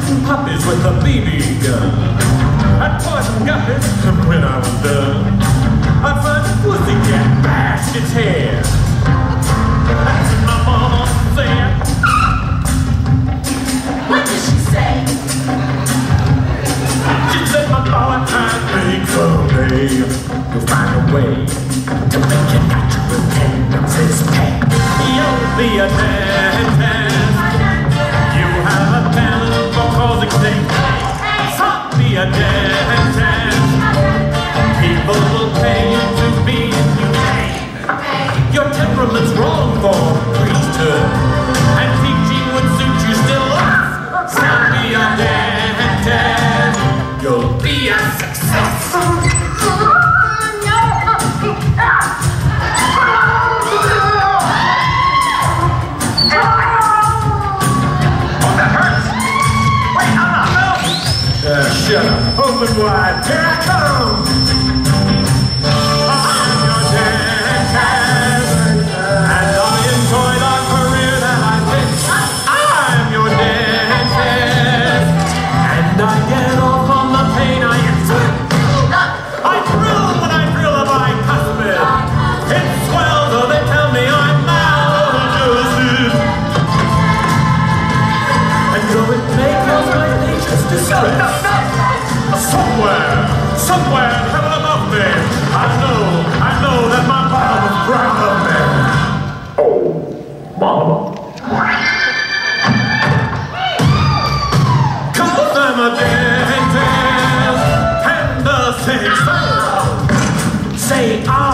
shooting puppies with a BB gun. I'd poison guppies when I was done. I'd find a pussycat, bash its head. That's what my mama said. What did she say? She said, my boy, I think someday you'll find a way to make your natural tendencies pay. You'll be a dentist. You have a talent for causing things. So be a dentist. People will pay you to be inhumane. Your temperament's wrong for priesthood, and teaching would suit you still less. So be a dentist. You'll be a success. Shut up. Open wide. Here I come. I'm your dentist, and I enjoyed our career that I picked. I'm your dentist, and I get off on the pain I inflict. I thrill when I drill a bicuspid. It swells, or they tell me I'm maladjusted. And though it may cause my nature's distress, somewhere in heaven above me, I know that my bottom is ground up there. Oh, mama. 'Cause I'm a dentist, and the cynics say I